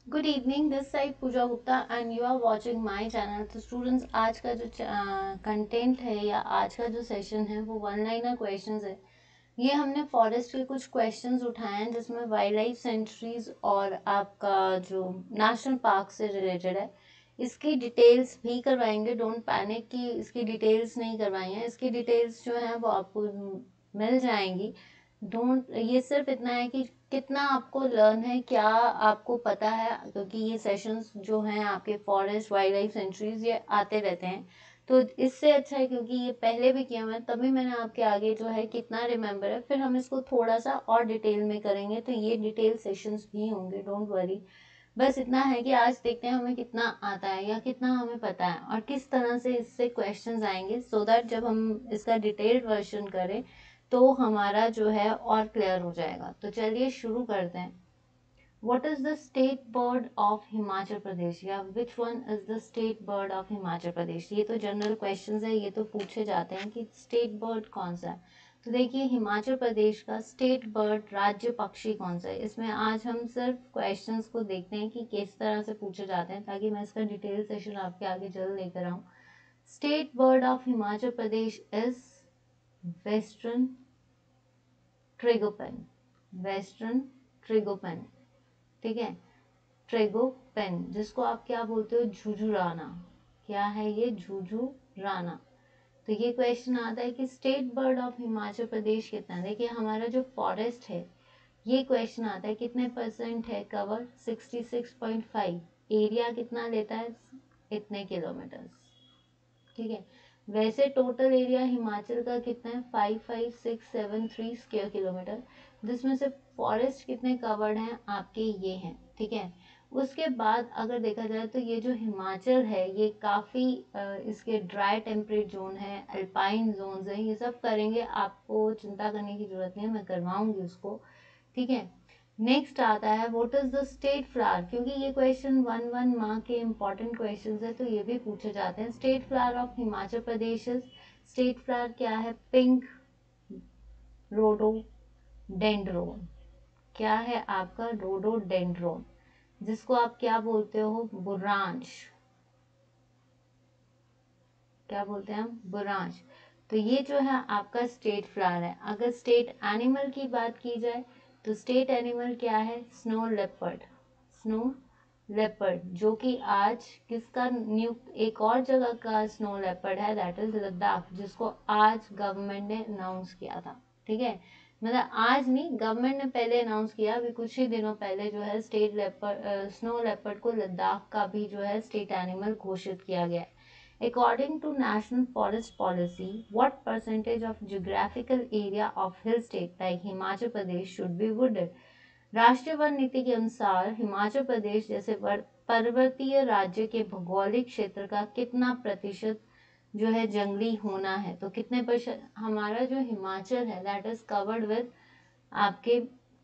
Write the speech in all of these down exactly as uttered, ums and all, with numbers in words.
Good evening, this side Pooja Gupta and you are watching my channel. तो students, आज का जो कंटेंट है या आज का जो सेशन है वो वन लाइनर क्वेश्चंस है। ये हमने फॉरेस्ट के कुछ क्वेश्चंस उठाए हैं जिसमें वाइल्ड लाइफ सेंचुरीज और आपका जो नेशनल पार्क से रिलेटेड है। इसकी डिटेल्स भी करवाएंगे, डोंट पैनिक कि इसकी डिटेल्स नहीं करवाई हैं। इसकी डिटेल्स जो है वो आपको मिल जाएंगी। डोंट, ये सिर्फ इतना है कि कितना आपको लर्न है, क्या आपको पता है, क्योंकि ये सेशंस जो हैं आपके फॉरेस्ट वाइल्ड लाइफ सेंचुरीज ये आते रहते हैं। तो इससे अच्छा है, क्योंकि ये पहले भी किया हुआ है तभी मैंने आपके आगे जो है कितना रिमेम्बर है, फिर हम इसको थोड़ा सा और डिटेल में करेंगे। तो ये डिटेल सेशंस भी होंगे, डोंट वरी। बस इतना है कि आज देखते हैं हमें कितना आता है या कितना हमें पता है और किस तरह से इससे क्वेश्चंस आएंगे, सो so दैट जब हम इसका डिटेल्ड वर्जन करें तो हमारा जो है और क्लियर हो जाएगा। तो चलिए शुरू करते हैं। What is the state bird of Himachal प्रदेश, या which one is the state bird of Himachal प्रदेश। ये तो जनरल क्वेश्चंस है, ये तो पूछे जाते हैं कि स्टेट बर्ड कौन सा है। तो देखिए, हिमाचल प्रदेश का स्टेट बर्ड राज्य पक्षी कौन सा है। इसमें आज हम सिर्फ क्वेश्चंस को देखते हैं कि किस तरह से पूछे जाते हैं, ताकि मैं इसका डिटेल सेशन आपके आगे जल्द लेकर आऊँ। State bird of Himachal Pradesh is western tragopan. Western tragopan, ठीक है, ट्रेगोपेन, जिसको आप क्या बोलते हो, झुझुराना। क्या है ये, झुझुराना। तो ये क्वेश्चन आता है कि state bird of Himachal Pradesh कितना है। देखिए, हमारा जो फॉरेस्ट है, ये क्वेश्चन आता है कितने परसेंट है cover, sixty six point five. Area कितना लेता है, इतने किलोमीटर, ठीक है। वैसे टोटल एरिया हिमाचल का कितना है, five five six seven three square kilometre, जिसमें से फॉरेस्ट कितने कवर्ड हैं आपके, ये हैं, ठीक है। उसके बाद अगर देखा जाए तो ये जो हिमाचल है ये काफ़ी इसके ड्राई टेम्परेट जोन है, अल्पाइन जोन्स हैं, ये सब करेंगे, आपको चिंता करने की जरूरत नहीं है, मैं करवाऊंगी उसको, ठीक है। नेक्स्ट आता है what is the state flower, क्योंकि ये क्वेश्चन वन वन मार्क के इंपॉर्टेंट क्वेश्चंस है, तो ये भी पूछे जाते हैं। State flower of Himachal Pradesh, state flower क्या है, पिंक रोडोडेंड्रोन। क्या है आपका, रोडोडेंड्रोन, जिसको आप क्या बोलते हो, बुरांश। क्या बोलते हैं हम, बुरांश। तो ये जो है आपका स्टेट फ्लावर है। अगर स्टेट एनिमल की बात की जाए तो स्टेट एनिमल क्या है, स्नो लेपर्ड। स्नो लेपर्ड, जो कि आज किसका नियुक्त, एक और जगह का स्नो लेपर्ड है, दैट इज लद्दाख, जिसको आज गवर्नमेंट ने अनाउंस किया था, ठीक है। मतलब आज नहीं, गवर्नमेंट ने पहले अनाउंस किया, अभी कुछ ही दिनों पहले जो है स्टेट लेपर्ड, स्नो लेपर्ड को लद्दाख का भी जो है स्टेट एनिमल घोषित किया गया है। According to National Forest Policy, what percentage of geographical area of hill state like Himachal Pradesh should be wooded? राष्ट्रीय वन नीति के अनुसार हिमाचल प्रदेश जैसे पर्वतीय राज्य के भौगोलिक क्षेत्र का कितना प्रतिशत जो है जंगली होना है। तो कितने प्रतिशत हमारा जो हिमाचल है, दैट इज कवर्ड विद आपके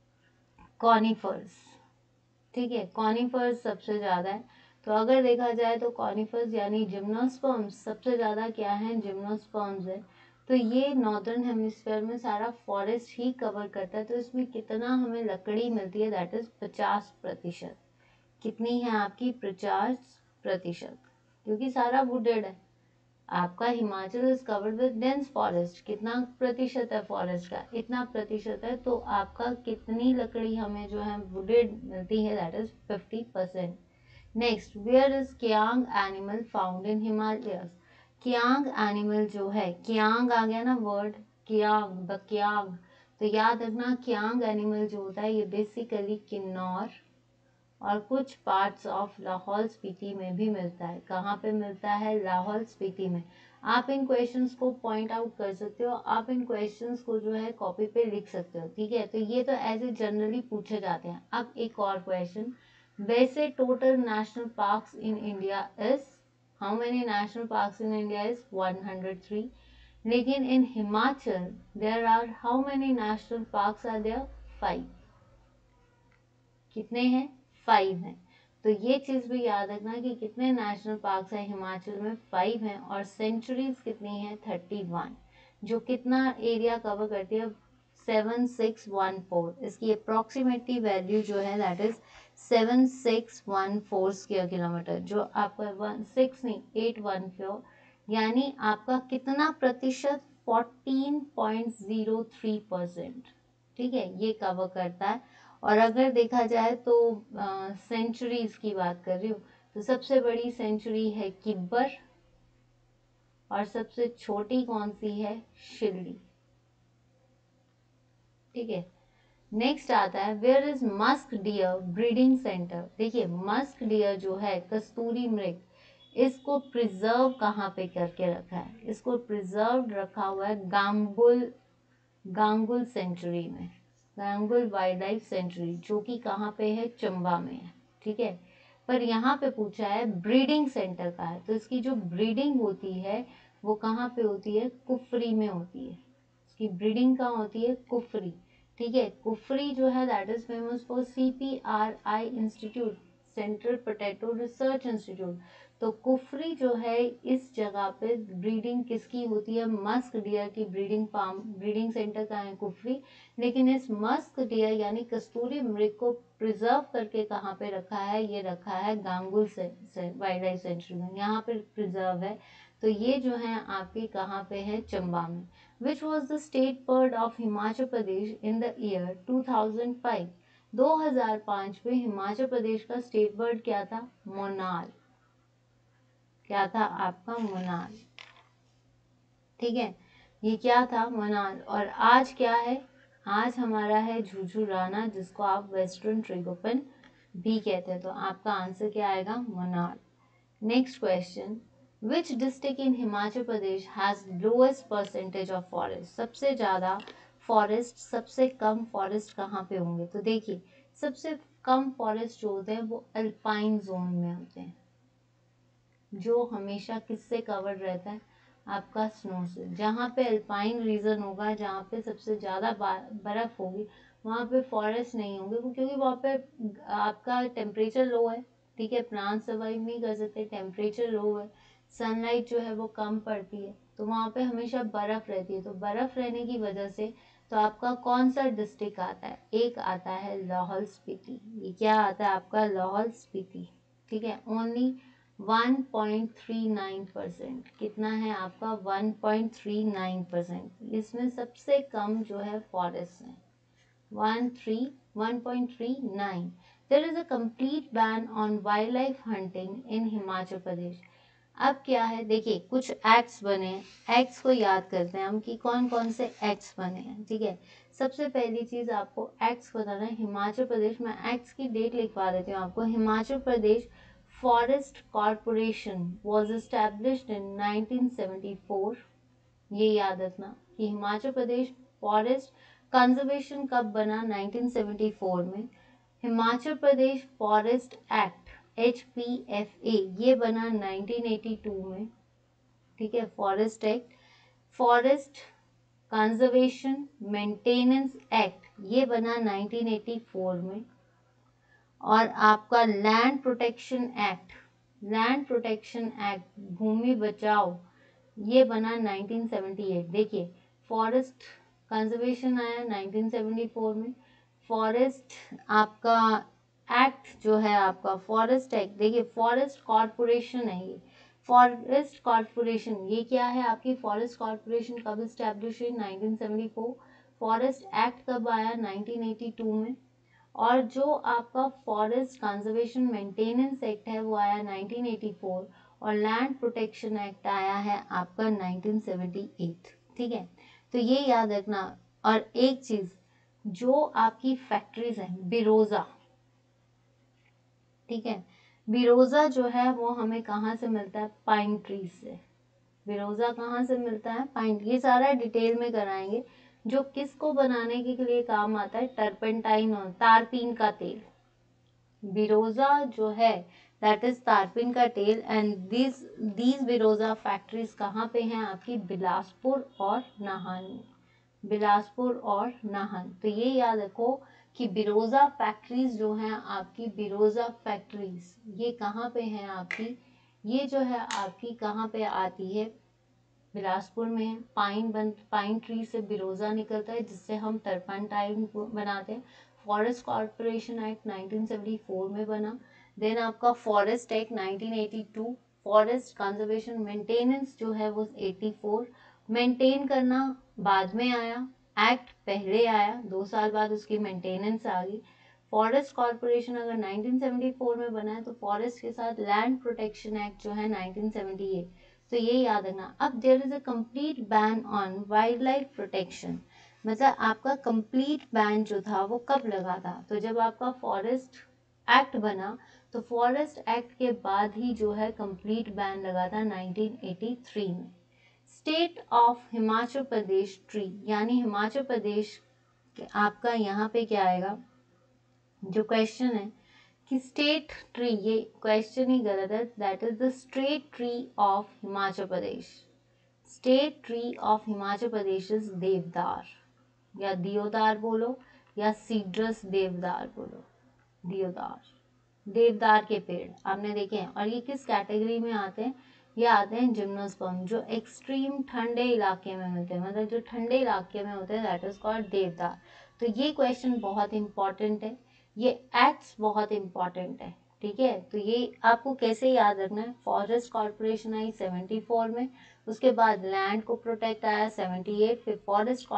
कॉनिफर्स, ठीक है। कॉनिफर्स सबसे ज्यादा है। तो अगर देखा जाए तो कॉनिफर्स यानी जिम्नोस्पर्म्स सबसे ज्यादा क्या है, जिम्नोस्पर्म्स है। तो ये नॉर्दर्न हेमिस्फीयर में सारा फॉरेस्ट ही कवर करता है। तो इसमें कितना हमें लकड़ी मिलती है, दैट इज पचास प्रतिशत। कितनी है आपकी, पचास प्रतिशत, क्योंकि सारा वुडेड है। आपका Himachal is covered with dense forest, कितना प्रतिशत है फॉरेस्ट का, इतना प्रतिशत है। तो आपका कितनी लकड़ी हमें जो है वुडेड मिलती है, that is fifty percent. Next, where is kiang animal found in Himalayas. Kiang animal जो है, कियांग आ गया ना वर्ड, कियांग, द कियांग। तो याद रखना, कियांग एनिमल जो होता है ये बेसिकली किन्नौर और कुछ पार्ट्स ऑफ लाहौल स्पीति में भी मिलता है। कहाँ पे मिलता है, लाहौल स्पीति में। आप इन क्वेश्चंस को पॉइंट आउट कर सकते हो, आप इन क्वेश्चंस को जो है कॉपी पे लिख सकते हो, ठीक है। तो ये तो ऐसे जनरली पूछे जाते हैं। अब एक और क्वेश्चन, वैसे total national parks in India is, how many national parks in India is one hundred three, लेकिन in Himachal there are how many national parks are there, five. कितने हैं, फाइव हैं। तो ये चीज भी याद रखना कि कितने नेशनल पार्क्स हैं हिमाचल में, फाइव हैं। और सेंचुरीज कितनी है, थर्टी वन, जो कितना एरिया कवर करती है, सेवन सिक्स वन फोर। इसकी अप्रोक्सीमेटली वैल्यू जो है that is seven six one four square kilometre, जो आपका वन सिक्स नहीं एट वन फोर, यानी आपका कितना प्रतिशत, fourteen point zero three percent. ठीक है, ये कवर करता है। और अगर देखा जाए तो सेंचुरीज की बात कर रही हूँ, तो सबसे बड़ी सेंचुरी है किब्बर, और सबसे छोटी कौन सी है, शिल्डी। ठीक है, नेक्स्ट आता है where is musk deer breeding centre. देखिए मस्क डियर जो है, कस्तूरी मृग, इसको प्रिजर्व कहाँ पे करके रखा है, इसको प्रिजर्व रखा हुआ है गांगुल गांगुल सेंचुरी में, गांगुल वाइल्ड लाइफ सेंचुरी, जो कि कहाँ पे है, चंबा में है। ठीक है, पर यहाँ पे पूछा है ब्रीडिंग सेंटर का है, तो इसकी जो ब्रीडिंग होती है वो कहाँ पे होती है, कुफरी में होती है। इसकी ब्रीडिंग कहाँ होती है, कुफरी। ठीक है, कुफरी जो है that is famous for C P R I institute, central potato research institute. तो कुफरी जो है, इस जगह पे ब्रीडिंग किसकी होती है, मस्क डियर की ब्रीडिंग फार्म, ब्रीडिंग सेंटर का है कुफरी। लेकिन इस मस्क डियर यानी कस्तूरी मृग को प्रिजर्व करके कहाँ पे रखा है, ये रखा है गांगुल से, से वाइल्ड लाइफ सेंचुरी में, यहाँ पे प्रिजर्व है। तो ये जो है आपके कहाँ पे है, चंबा में। Which was the state bird of Himachal Pradesh in the year two thousand five? दो हज़ार पाँच में हिमाचल प्रदेश का स्टेट बर्ड क्या था, मोनाल। क्या था आपका, मोनाल। ठीक है, ये क्या था, मोनाल। और आज क्या है, आज हमारा है झुझुराना, जिसको आप वेस्टर्न ट्रिगोपन भी कहते हैं। तो आपका आंसर क्या आएगा, मोनाल। Next question, which district in Himachal Pradesh has lowest percentage of forest? सबसे ज्यादा फॉरेस्ट, सबसे कम फॉरेस्ट कहाँ पे होंगे? तो देखिए सबसे कम फॉरेस्ट जो होते हैं वो अल्पाइन जोन में होते हैं, जो हमेशा किससे कवर्ड रहता है, आपका स्नो से। जहाँ पे अल्पाइन रीजन होगा, जहाँ पे सबसे ज्यादा बर्फ होगी, वहाँ पे फॉरेस्ट नहीं होंगे, क्योंकि वहाँ पे आपका टेम्परेचर लो है। ठीक है, प्लांट सर्वाइव नहीं कर सकते, टेम्परेचर लो है, सनलाइट जो है वो कम पड़ती है, तो वहाँ पे हमेशा बर्फ रहती है। तो बर्फ रहने की वजह से तो आपका कौन सा डिस्ट्रिक्ट आता है, एक आता है लाहौल स्पीति। ये क्या आता है आपका, लाहौल स्पीति। ठीक है, only one point three nine percent, कितना है आपका, one point three nine percent. इसमें सबसे कम जो है फॉरेस्ट है, one three one point three nine. There is a complete ban on wildlife hunting in Himachal Pradesh. अब क्या है, देखिए कुछ एक्ट्स बने हैं, एक्ट्स को याद करते हैं हम कि कौन कौन से एक्ट्स बने हैं। ठीक है, सबसे पहली चीज आपको एक्ट्स बताना है हिमाचल प्रदेश में। एक्ट्स की डेट लिखवा देती हूँ आपको। Himachal Pradesh forest corporation was established in nineteen seventy four. ये याद रखना कि हिमाचल प्रदेश फॉरेस्ट कंजर्वेशन कब बना, नाइनटीन सेवेंटी फोर में। Himachal Pradesh forest act H P F A ये बना नाइनटीन एटी टू में। ठीक है, forest act. Forest conservation maintenance act ये बना नाइनटीन एटी फोर में। और आपका land protection act, land protection act भूमि बचाओ, ये बना नाइनटीन सेवेंटी एट। देखिए फॉरेस्ट कंजर्वेशन आया नाइनटीन सेवेंटी फोर में, फॉरेस्ट आपका एक्ट जो है आपका फॉरेस्ट एक्ट, देखिए फॉरेस्ट कॉर्पोरेशन है ये, फॉरेस्ट कॉर्पोरेशन ये क्या है आपकी, फॉरेस्ट कॉर्पोरेशन कब स्टैब्लिश हुई, nineteen seventy four. Forest act कब आया, नाइनटीन एटी टू में। और जो आपका फॉरेस्ट कंजर्वेशन मेंटेनेंस एक्ट है वो आया नाइनटीन एटी फोर, और लैंड प्रोटेक्शन एक्ट आया है आपका नाइनटीन सेवेंटी एट। ठीक है, तो ये याद रखना। और एक चीज, जो आपकी फैक्ट्रीज हैं बिरोजा, ठीक है, बिरोजा जो है वो हमें कहाँ से मिलता है, पाइन ट्री से। बिरोजा कहाँ से मिलता है, पाइन। ये सारा डिटेल में कराएंगे। जो किसको बनाने के लिए काम आता है, टर्पेंटाइन और तारपीन का तेल। बिरोजा जो है दैट इज तारपीन का तेल। एंड दिस दीज बिरोजा फैक्ट्रीज कहाँ पे हैं आपकी, बिलासपुर और नाहन में, बिलासपुर और नाहन। तो ये याद रखो कि बिरोजा फैक्ट्रीज जो हैं आपकी, बिरोजा फैक्ट्रीज ये कहाँ पे हैं आपकी, ये जो है आपकी कहाँ पे आती है, बिलासपुर में। पाइन बन पाइन ट्री से बिरोजा निकलता है जिससे हम टर्पेंटाइन बनाते हैं। Forest corporation act nineteen seventy four में बना। देन आपका forest act nineteen eighty two, forest conservation maintenance जो है वो एटी फोर, मेंटेन करना बाद में आया, एक्ट पहले आया, दो साल बाद उसकी मेंटेनेंस आ गई। फॉरेस्ट कॉर्पोरेशन अगर नाइनटीन सेवेंटी फोर में बना है तो फॉरेस्ट के साथ लैंड प्रोटेक्शन एक्ट जो है नाइनटीन सेवेंटी एट, तो ये याद रखना। अब there is a complete ban on wildlife protection, मतलब आपका कंप्लीट बैन जो था वो कब लगा था, तो जब आपका फॉरेस्ट एक्ट बना तो फॉरेस्ट एक्ट के बाद ही जो है कंप्लीट बैन लगा था नाइनटीन एटी थ्री में। State of Himachal Pradesh tree, यानी हिमाचल प्रदेश आपका यहाँ पे क्या आएगा, जो क्वेश्चन है कि स्टेट ट्री, ये क्वेश्चन ही गलत है, that is the state tree of Himachal Pradesh. State tree of Himachal Pradesh is deodar, या दियोदार बोलो या सीड्रस देवदार बोलो, दियोदार, देवदार के पेड़ आपने देखे हैं। और ये किस कैटेगरी में आते हैं, ये आते हैं जिम्नोस्पर्म, जो एक्सट्रीम ठंडे इलाके में मिलते हैं, मतलब जो ठंडे इलाके में होते हैं, दैट इज कॉल्ड देवदार। तो ये क्वेश्चन बहुत इंपॉर्टेंट है, ये एक्ट्स बहुत इंपॉर्टेंट है, ठीक है। तो ये आपको कैसे याद रखना है, फॉरेस्ट कॉर्पोरेशन आई सेवेंटी फोर में, उसके बाद लैंड को प्रोटेक्ट आया सेवेंटी एट, फिर फॉरेस्ट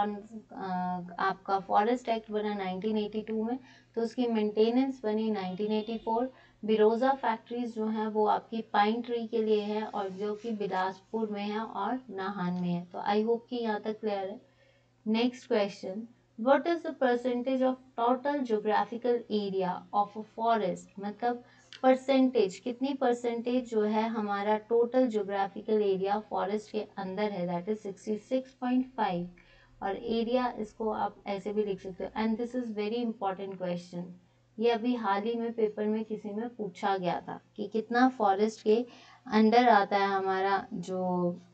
आपका फॉरेस्ट एक्ट बना नाइनटीन एटी टू में, तो उसकी मेंटेनेंस बनी नाइनटीन एटी फोर। बिरोजा फैक्ट्रीज जो है वो आपकी पाइन ट्री के लिए है, और जो कि बिलासपुर में है और नाहन में है। तो आई होप कि यहाँ तक क्लियर है। Next question, what is the percentage of total geographical area of a forest, मतलब परसेंटेज, कितनी परसेंटेज जो है हमारा टोटल ज्योग्राफिकल एरिया फॉरेस्ट के अंदर है, that is sixty six point five. और एरिया इसको आप ऐसे भी लिख सकते हो, and this is very important question, ये अभी हाल ही में पेपर में किसी में पूछा गया था कि कितना फॉरेस्ट के अंडर आता है हमारा जो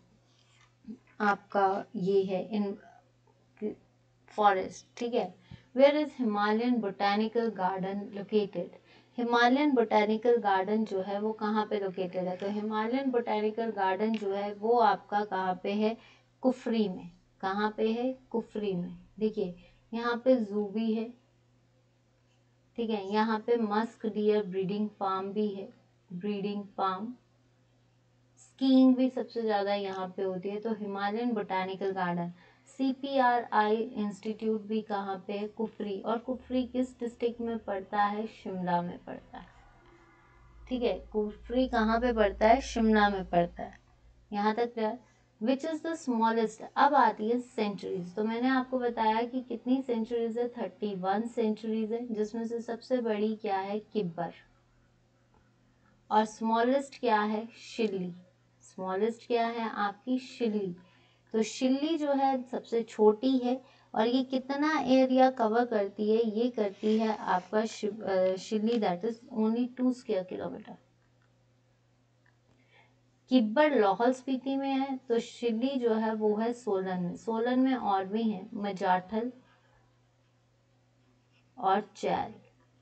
आपका ये है इन फॉरेस्ट, ठीक है। Where is Himalayan botanical garden located, Himalayan botanical garden जो है वो कहाँ पे लोकेटेड है, तो हिमालयन बोटेनिकल गार्डन जो है वो आपका कहाँ पे है, कुफरी में। कहाँ पे है, कुफरी में। देखिए यहाँ पे जू भी है, ठीक है, यहाँ पे मस्क डियर ब्रीडिंग फार्म भी है, ब्रीडिंग फार्म, स्कीइंग भी सबसे ज्यादा यहाँ पे होती है। तो Himalayan botanical garden, C P R I institute भी कहाँ पे है, कुफरी। और कुफरी किस डिस्ट्रिक्ट में पड़ता है, शिमला में पड़ता है, ठीक है। कुफरी कहाँ पे पड़ता है, शिमला में पड़ता है। यहाँ तक clear. Which is the smallest, अब आती है सेंचुरीज। तो मैंने आपको बताया कि कितनी सेंचुरीज है, थर्टी वन सेंचुरीज है, जिसमें से सबसे बड़ी क्या है, किब्बर, और स्मॉलेस्ट क्या है, शिल्ली। स्मॉलेस्ट क्या है आपकी, शिल्ली। तो शिल्ली जो है सबसे छोटी है, और ये कितना एरिया कवर करती है, ये करती है आपका Shilli, that is only two square kilometre. Kibber Lahaul Spiti में है, तो शिल्ली जो है वो है सोलन में। सोलन में और भी है, मजाठल और चैल,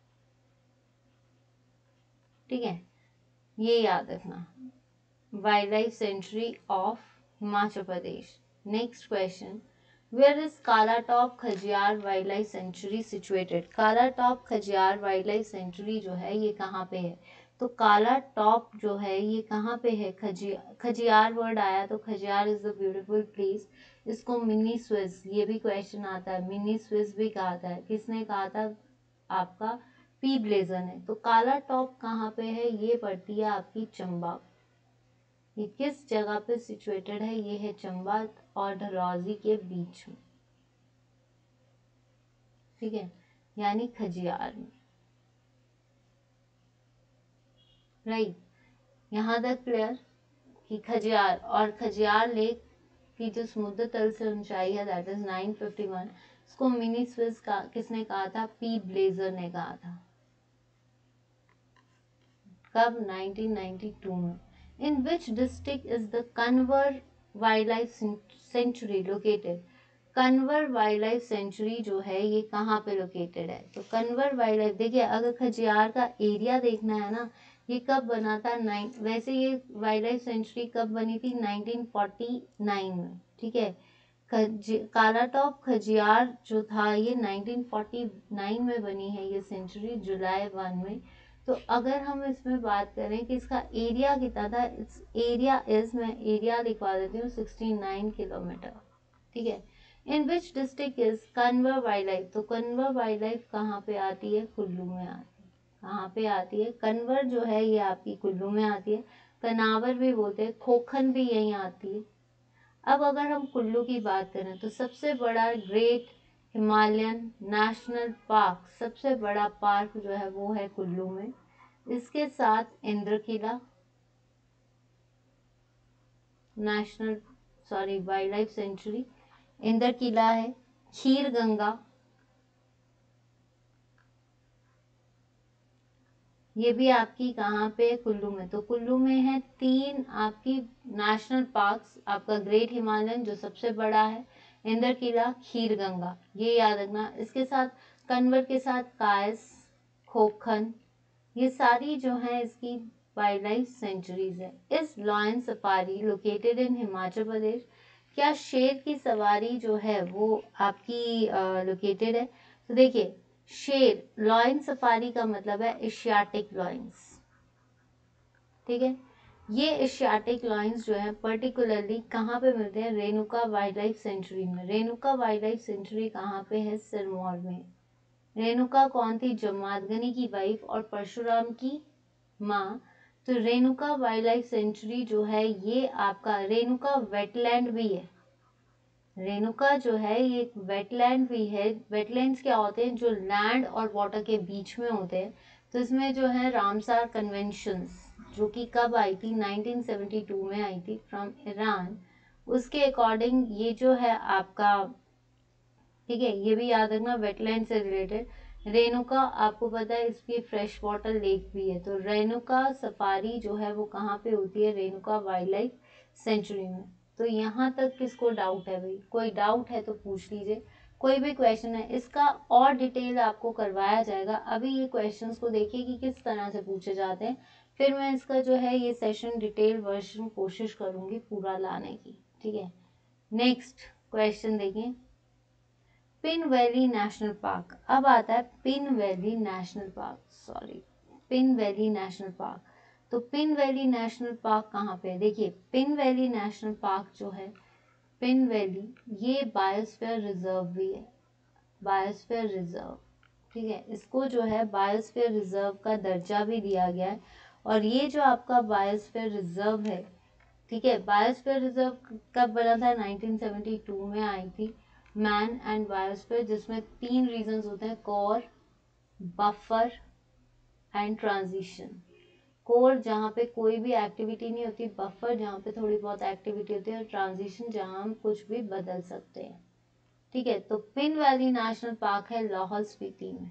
ठीक है, ये याद रखना। Wildlife sanctuary of Himachal Pradesh. Next question, where is Kalatop Khajjiar wildlife sanctuary situated, Kalatop Khajjiar wildlife sanctuary जो है ये कहाँ पे है, तो काला टॉप जो है ये कहाँ पे है, खजियार, खजियार वर्ड आया तो Khajjiar is a beautiful place. इसको मिनी स्विस, ये भी क्वेश्चन आता है, मिनी स्विस भी कहा था, किसने कहा था, आपका पी ब्लेजर ने। तो काला टॉप कहाँ पे है, ये पड़ती है आपकी चंबा, ये किस जगह पे सिचुएटेड है, ये है चंबा और धरौजी के बीच में, ठीक है, यानी खजियार में, राइट। यहाँ तक क्लियर कि खजियार, और खजियार लेक की जो समुद्र तल से ऊंचाई है that is nine fifty one, इसको मिनी स्विस का किसने कहा था, पी ब्लेजर ने कहा था, कब, नाइनटीन नाइंटी टू में। In which district is the Kanawar wildlife sanctuary located, Kanawar wildlife sanctuary जो है ये कहाँ पे लोकेटेड है, तो कन्वर वाइल्ड लाइफ, देखिए अगर खजियार का एरिया देखना है ना, ये कब बना था, नाइन, वैसे ये वाइल्ड लाइफ सेंचुरी कब बनी थी, नाइनटीन फोर्टी नाइन में, ठीक है। काला टॉप खजियार जो था ये नाइनटीन फोर्टी नाइन में बनी है ये सेंचुरी, जुलाई वन में। तो अगर हम इसमें बात करें कि इसका एरिया कितना था, इट्स एरिया इज, मैं एरिया लिखवा देती हूँ, सिक्सटी नाइन किलोमीटर। ठीक है। In which district is Kanawar wildlife, तो कन्वर वाइल्ड लाइफ कहाँ पे आती है, कुल्लू में आती है। कहाँ पे आती है, कन्वर जो है ये आपकी कुल्लू में आती है, कनावर भी बोलते हैं, खोखन भी यहीं आती है। अब अगर हम कुल्लू की बात करें तो सबसे बड़ा ग्रेट हिमालयन नेशनल पार्क, सबसे बड़ा पार्क जो है वो है कुल्लू में। इसके साथ Indrakila national sorry wildlife sanctuary, Indrakila है, खीर गंगा, ये भी आपकी कहाँ पे, कुल्लू में। तो कुल्लू में है तीन आपकी नेशनल पार्क्स, आपका ग्रेट हिमालयन जो सबसे बड़ा है, इंद्रकिला, खीर गंगा, ये याद रखना। इसके साथ कन्वर के साथ कायस, खोखन, ये सारी जो है इसकी वाइल्ड लाइफ सेंचुरीज है। इस lion safari located in Himachal Pradesh, क्या शेर की सवारी जो है वो आपकी लोकेटेड है। तो देखिए शेर, लॉयन सफारी का मतलब है एशियाटिक लॉयंस। ठीक है। ये एशियाटिक लॉयंस जो है पर्टिकुलरली कहाँ पे मिलते हैं, रेणुका वाइल्ड लाइफ सेंचुरी में। रेणुका वाइल्ड लाइफ सेंचुरी कहाँ पे है, सिरमौर में। रेणुका कौन थी, जमदग्नि की वाइफ और परशुराम की माँ। तो रेणुका वाइल्ड लाइफ सेंचुरी जो है ये आपका, रेणुका वेटलैंड भी है। रेणुका जो है ये एक वेटलैंड भी है। वेटलैंड्स क्या होते हैं, जो लैंड और वाटर के बीच में होते हैं। तो इसमें जो है रामसार कन्वेंशंस जो कि कब आई थी, नाइनटीन सेवेंटी टू में आई थी फ्रॉम ईरान, उसके अकॉर्डिंग ये जो है आपका, ठीक है, ये भी याद रखना वेटलैंड से रिलेटेड। रेणुका आपको पता है इसकी फ्रेश वाटर लेक भी है। तो रेणुका सफारी जो है वो कहाँ पे होती है, रेणुका वाइल्ड लाइफ सेंचुरी में। तो यहाँ तक किसको डाउट है भाई, कोई डाउट है तो पूछ लीजिए, कोई भी क्वेश्चन है इसका और डिटेल आपको करवाया जाएगा। अभी ये क्वेश्चंस को देखिए कि किस तरह से पूछे जाते हैं, फिर मैं इसका जो है ये सेशन डिटेल वर्जन कोशिश करूंगी पूरा लाने की। ठीक है। नेक्स्ट क्वेश्चन देखिए, पिन वैली नेशनल पार्क। अब आता है Pin valley national park, sorry Pin valley national park. तो पिन वैली नेशनल पार्क कहाँ पे है, देखिए पिन वैली नेशनल पार्क जो है, पिन वैली ये बायोस्फीयर रिजर्व भी है, बायोस्फीयर रिजर्व। ठीक है, इसको जो है बायोस्फीयर रिजर्व का दर्जा भी दिया गया है। और ये जो आपका बायोस्फीयर रिजर्व है, ठीक है, बायोस्फीयर रिजर्व कब बना था, नाइनटीन सेवेंटी टू में आई थी। मैन एंड बायोस्फीयर, जिसमें तीन रीजंस होते हैं, core, buffer and transition. Core जहाँ पे कोई भी एक्टिविटी नहीं होती, बफर जहाँ पे थोड़ी बहुत एक्टिविटी होती है, और ट्रांजिशन जहाँ हम कुछ भी बदल सकते हैं। ठीक है। तो पिन वैली नेशनल पार्क है लाहौल स्पीति में,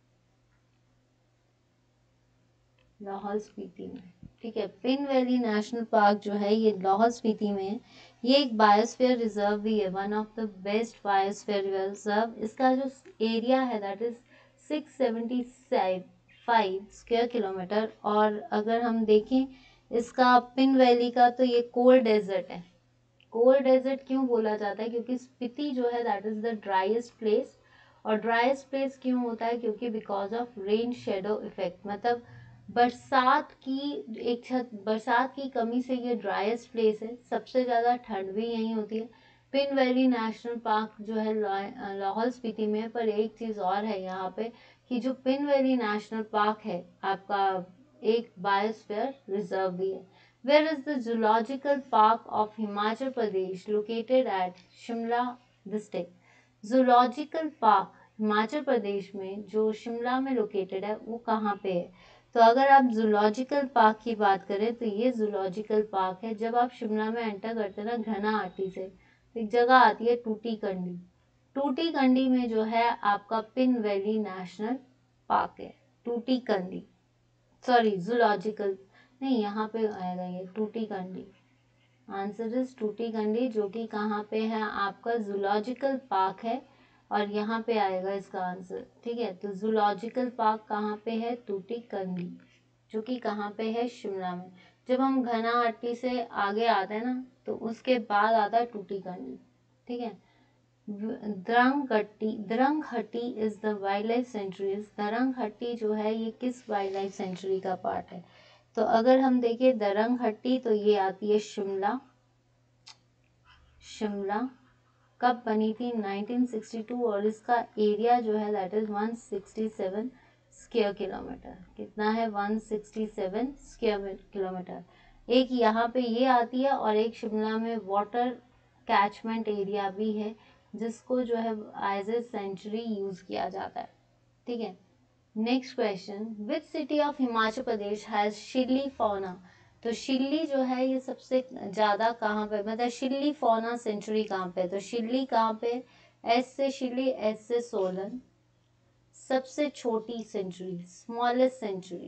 लाहौल स्पीति में। ठीक है, पिन वैली नेशनल पार्क जो है ये लाहौल स्पीति में है। ये एक बायोस्फीयर रिजर्व भी है, one of the best biosphere reserve. इसका जो एरिया है that is six seventy five square kilometre. और अगर हम देखें इसका पिन वैली का, तो ये कोल्ड डेजर्ट है। कोल्ड डेजर्ट क्यों बोला जाता है, क्योंकि स्पीति जो है that is the driest place. और ड्राइएस्ट प्लेस क्यों होता है, क्योंकि because of rain shadow effect, मतलब बरसात की एक छत, बरसात की कमी से ये ड्राइएस्ट प्लेस है। सबसे ज़्यादा ठंड भी यहीं होती है। पिन वैली नेशनल पार्क जो है लाहौल स्पीति में है। पर एक चीज़ और है यहाँ पे कि जो पिन वैली नेशनल पार्क है आपका एक बायोस्फीयर रिजर्व भी है। Where is the zoological park of Himachal Pradesh located at Shimla district. Zoological park Himachal Pradesh में जो शिमला में लोकेटेड है वो कहाँ पे है। तो अगर आप जूलॉजिकल पार्क की बात करें तो ये जूलॉजिकल पार्क है। जब आप शिमला में एंटर करते हैं ना घनाहट्टी से, तो एक जगह आती है टूटी कंडी। टूटी कंडी में जो है आपका पिन वैली नेशनल पार्क है, टूटी कंडी, सॉरी जूलॉजिकल नहीं, यहाँ पे आएगा ये टूटी कंडी। आंसर इज टूटी कंडी, जो कि कहाँ पे है आपका जूलॉजिकल पार्क है। और यहाँ पे आएगा इसका आंसर। ठीक है, तो जूलॉजिकल पार्क कहाँ पे है, टूटी कंडी, जो कि कहाँ पे है, शिमला में। जब हम घनाहट्टी से आगे आते हैं ना तो उसके बाद आता है टूटी कंडी। ठीक है। Daranghati Daranghati is the wildlife sanctuary. Daranghati जो है ये किस वाइल्ड लाइफ सेंचुरी का पार्ट है? तो अगर हम देखें द्रंगहट्टी तो ये आती है शिमला। शिमला कब बनी थी? नाइनटीन सिक्सटी टू, और इसका एरिया जो है that is one sixty seven square kilometre. कितना है? One sixty seven square kilometre. एक यहाँ पे ये आती है और एक शिमला में वाटर कैचमेंट एरिया भी है जिसको जो है एज ए सेंचुरी यूज किया जाता है। ठीक है। Next question, which city of Himachal Pradesh has Shilli fauna? तो शिल्ली जो है ये सबसे ज्यादा कहाँ पे, मतलब शिल्ली फौना सेंचुरी कहाँ पे? तो शिल्ली कहाँ पे? एस से शिल्ली, एस से सोलन, सबसे छोटी सेंचुरी, स्मॉलेस्ट सेंचुरी।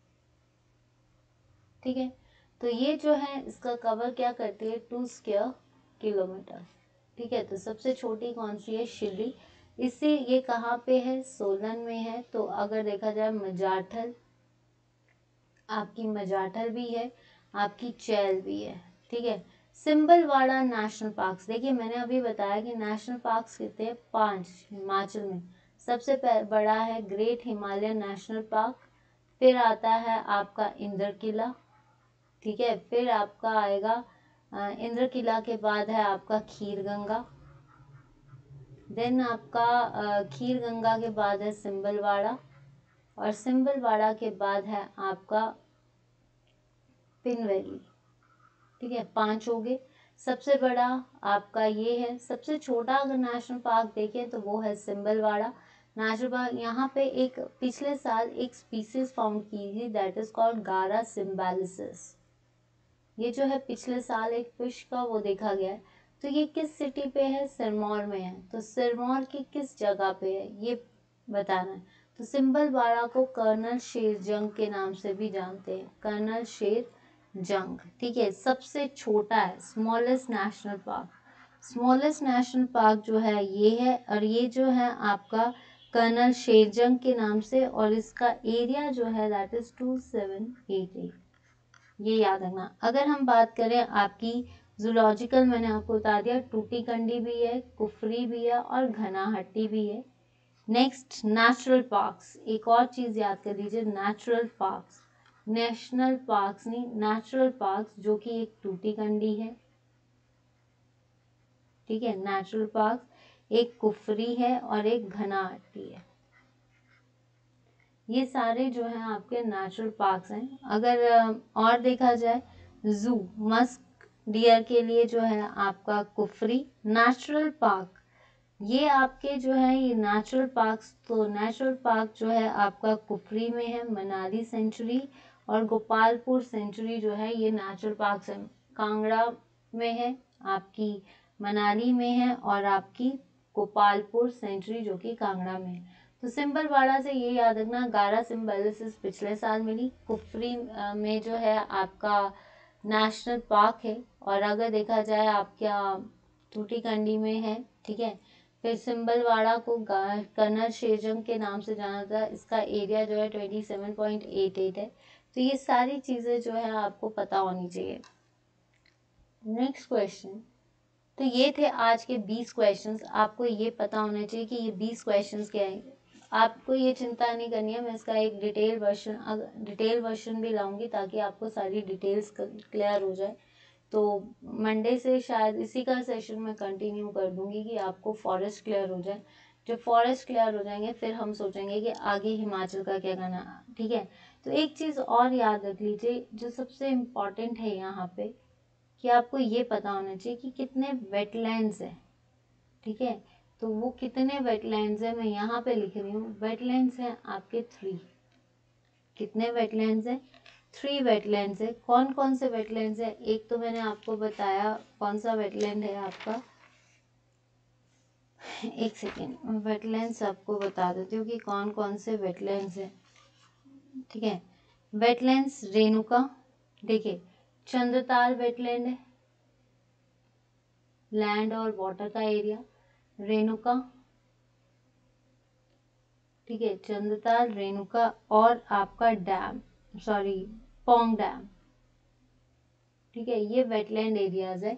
ठीक है। तो ये जो है इसका कवर क्या करती है? Two square kilometre. ठीक है। तो सबसे छोटी कौन सी है? शिल्ली। इससे ये कहाँ पे है? सोलन में है। तो अगर देखा जाए मजाठल, आपकी मजाठल भी है, आपकी चैल भी है। ठीक है। सिंबलवाड़ा नेशनल पार्क्स, देखिए मैंने अभी बताया कि नेशनल पार्क्स कितने हैं? पांच हिमाचल में। सबसे बड़ा है ग्रेट हिमालयन नेशनल पार्क, फिर आता है आपका इंद्र किला। ठीक है। फिर आपका आएगा इंद्र किला के बाद है आपका खीर गंगा, देन आपका खीर गंगा के बाद है सिंबलवाड़ा, और सिंबलवाड़ा के बाद है आपका पिन वैली। ठीक है। पांच हो गए। सबसे बड़ा आपका ये है। सबसे छोटा अगर नेशनल पार्क देखें तो वो है सिंबलवाड़ा नेशनल पार्क। यहाँ पे एक पिछले साल एक स्पीसीज फाउंड की थी दैट इज कॉल्ड गारा सिम्बैलिसिस। ये जो है पिछले साल एक फिश का वो देखा गया है। तो ये किस सिटी पे है? सिरमौर में है। तो सिरमौर की किस जगह पे है ये बताना है। तो सिंबलवाड़ा को कर्नल शेर जंग के नाम से भी जानते हैं, कर्नल शेर जंग। ठीक है। सबसे छोटा है, smallest national park. Smallest national park जो है ये है, और ये जो है आपका कर्नल शेरजंग के नाम से, और इसका एरिया जो है that is two seven eight eight. ये याद रखना। अगर हम बात करें आपकी जूलॉजिकल, मैंने आपको बता दिया टूटीकंडी भी है, कुफरी भी है और घनाहट्टी भी है। नेक्स्ट नेचुरल पार्क्स, एक और चीज याद कर लीजिए, नेचुरल पार्क्स, नेशनल पार्क्स नहीं, नेचुरल पार्क्स, जो कि एक टूटीकंडी है। ठीक है। नेचुरल पार्क्स एक कुफरी है और एक घनाहट्टी है। ये सारे जो हैं आपके नेचुरल पार्क्स हैं। अगर और देखा जाए जू, मस्क डियर के लिए जो है आपका कुफरी। नेचुरल पार्क ये आपके जो है ये नेचुरल पार्क्स, तो नेचुरल पार्क जो है आपका कुफरी में है, मनाली सेंचुरी और गोपालपुर सेंचुरी जो है ये नेचुरल पार्क्स है। कांगड़ा में है, आपकी मनाली में है, और आपकी गोपालपुर सेंचुरी जो कि कांगड़ा में है। तो सिंबलवाड़ा से ये याद रखना, गारा सिम्बलिसिस पिछले साल मिली। कुफरी में जो है आपका नेशनल पार्क है, और अगर देखा जाए आपका टूटीकंडी में है। ठीक है। फिर सिंबलवाड़ा को कर्नल शेरजंग के नाम से जाना जाता है। इसका एरिया जो है twenty seven point eight eight है। तो ये सारी चीजें जो है आपको पता होनी चाहिए। नेक्स्ट क्वेश्चन, तो ये थे आज के बीस क्वेश्चंस। आपको ये पता होना चाहिए कि ये बीस क्वेश्चंस क्या है। आपको ये चिंता नहीं करनी है, मैं इसका एक डिटेल वर्जन डिटेल वर्जन भी लाऊंगी ताकि आपको सारी डिटेल्स क्लियर हो जाए। तो मंडे से शायद इसी का सेशन में कंटिन्यू कर दूंगी कि आपको फॉरेस्ट क्लियर हो जाए। जब फॉरेस्ट क्लियर हो जाएंगे फिर हम सोचेंगे कि आगे हिमाचल का क्या करना। ठीक है। तो एक चीज़ और याद रख लीजिए जो सबसे इम्पॉर्टेंट है यहाँ पे, कि आपको ये पता होना चाहिए कि कितने वेटलैंड्स हैं। ठीक है। तो वो कितने वेटलैंड्स हैं मैं यहाँ पे लिख रही हूँ। वेटलैंड्स हैं आपके थ्री। कितने वेटलैंड्स हैं? थ्री वेटलैंड्स है। कौन कौन से वेटलैंड्स है? एक तो मैंने आपको बताया कौन सा वेटलैंड है आपका, एक सेकेंड, वेटलैंड्स आपको बता देती हूँ कि कौन कौन से वेटलैंड्स है। ठीक है। वेटलैंड्स रेणुका, देखिए चंद्रताल वेटलैंड है, लैंड और वाटर का एरिया, रेणुका। ठीक है। चंद्रताल, रेणुका और आपका डैम, सॉरी पौंग डैम। ठीक है। ये वेटलैंड एरियाज है।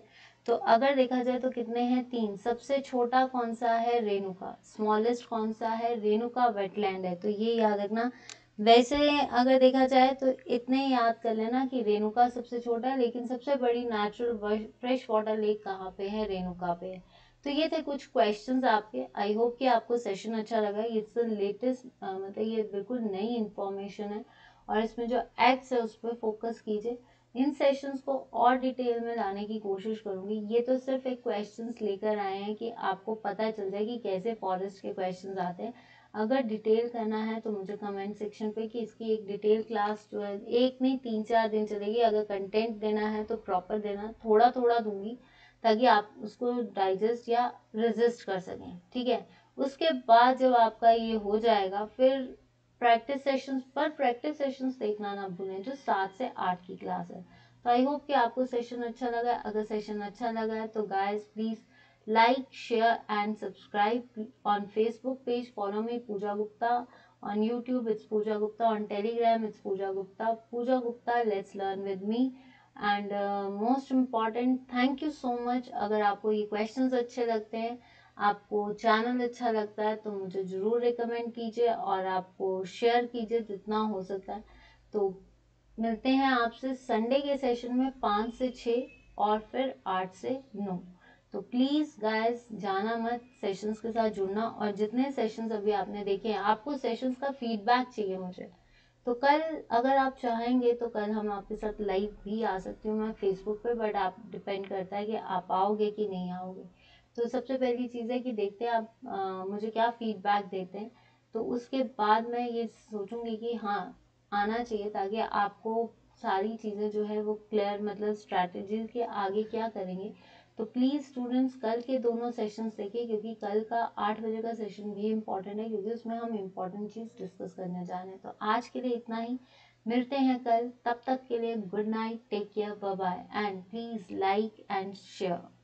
तो अगर देखा जाए तो कितने हैं, तीन। सबसे छोटा कौन सा है, रेणुका। स्मॉलेस्ट कौन सा है, रेणुका वेटलैंड है, तो ये याद रखना। वैसे अगर देखा जाए तो इतने याद कर लेना कि रेणुका सबसे छोटा है, लेकिन सबसे बड़ी नेचुरल फ्रेश वाटर लेक कहाँ पे है, रेणुका पे है। तो ये थे कुछ क्वेश्चंस आपके। आई होप कि आपको सेशन अच्छा लगा। इट्स लेटेस्ट, मतलब ये बिल्कुल नई इंफॉर्मेशन है और इसमें जो एक्ट्स है उस पर फोकस कीजिए। इन सेशंस को और डिटेल में लाने की कोशिश करूंगी। ये तो सिर्फ एक क्वेश्चंस लेकर आए हैं कि आपको पता चल जाए कि कैसे फॉरेस्ट के क्वेश्चंस आते हैं। अगर डिटेल करना है तो मुझे कमेंट सेक्शन पे कि इसकी एक डिटेल क्लास जो है, एक नहीं तीन चार दिन चलेगी। अगर कंटेंट देना है तो प्रॉपर देना, थोड़ा थोड़ा दूंगी ताकि आप उसको डाइजेस्ट या रेजिस्ट कर सकें, ठीक है। उसके बाद जब आपका ये हो जाएगा, फिर प्रैक्टिस सेशंस पर प्रैक्टिस सेशंस देखना ना भूलें, जो सात से आठ की क्लास है। तो आई होप कि आपको सेशन अच्छा लगा है। अगर सेशन अच्छा लगा है तो guys please like, share and subscribe on Facebook page, follow me Pooja Gupta, on YouTube it's Pooja Gupta, on Telegram it's Pooja Gupta, Pooja Gupta, let's learn with me. And most important, thank you so much. अगर आपको ये questions अच्छे लगते हैं, आपको channel अच्छा लगता है, तो मुझे ज़रूर रिकमेंड कीजिए और आपको शेयर कीजिए जितना हो सकता है। तो मिलते हैं आपसे संडे के सेशन में पाँच से छः और फिर आठ से नौ। तो प्लीज़ गाइस जाना मत, सेशंस के साथ जुड़ना। और जितने सेशंस अभी आपने देखे हैं, आपको सेशंस का फीडबैक चाहिए मुझे। तो कल अगर आप चाहेंगे तो कल हम आपके साथ लाइव भी आ सकती हूँ मैं फेसबुक पे, बट आप डिपेंड करता है कि आप आओगे कि नहीं आओगे। तो सबसे पहली चीज़ है कि देखते हैं आप आ, मुझे क्या फीडबैक देते हैं, तो उसके बाद मैं ये सोचूंगी कि हाँ आना चाहिए, ताकि आपको सारी चीज़ें जो है वो क्लियर, मतलब स्ट्रैटेजी के आगे क्या करेंगे। तो प्लीज़ स्टूडेंट्स कल के दोनों सेशंस देखिए, क्योंकि कल का आठ बजे का सेशन भी इम्पॉर्टेंट है, क्योंकि उसमें हम इम्पॉर्टेंट चीज़ डिस्कस करने जा रहे हैं। तो आज के लिए इतना ही, मिलते हैं कल। तब तक के लिए good night, take care, bye bye, and please like and share.